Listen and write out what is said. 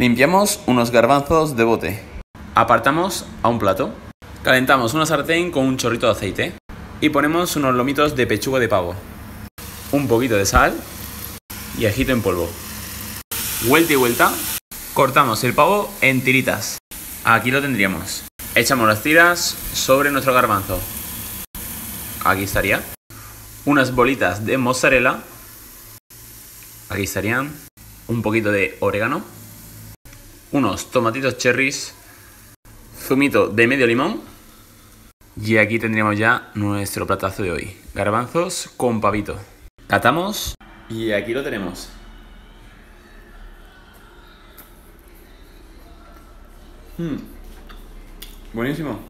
Limpiamos unos garbanzos de bote. Apartamos a un plato. Calentamos una sartén con un chorrito de aceite. Y ponemos unos lomitos de pechuga de pavo. Un poquito de sal y ajito en polvo. Vuelta y vuelta. Cortamos el pavo en tiritas. Aquí lo tendríamos. Echamos las tiras sobre nuestro garbanzo. Aquí estaría. Unas bolitas de mozzarella. Aquí estarían. Un poquito de orégano. Unos tomatitos cherries. Zumito de medio limón. Y aquí tendríamos ya nuestro platazo de hoy. Garbanzos con pavito. Catamos y aquí lo tenemos. Buenísimo.